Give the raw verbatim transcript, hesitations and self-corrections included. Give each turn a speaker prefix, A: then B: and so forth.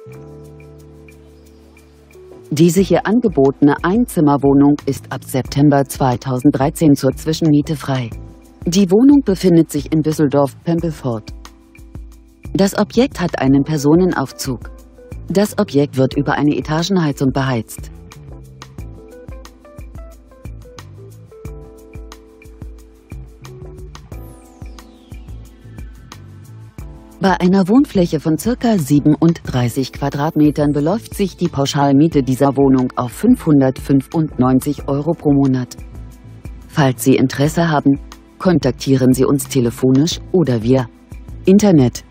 A: Diese hier angebotene Einzimmerwohnung ist ab September zweitausenddreizehn zur Zwischenmiete frei. Die Wohnung befindet sich in Düsseldorf-Pempelfort. Das Objekt hat einen Personenaufzug. Das Objekt wird über eine Etagenheizung beheizt. Bei einer Wohnfläche von ca. siebenunddreißig Quadratmetern beläuft sich die Pauschalmiete dieser Wohnung auf fünfhundertfünfundneunzig Euro pro Monat. Falls Sie Interesse haben, kontaktieren Sie uns telefonisch oder via Internet.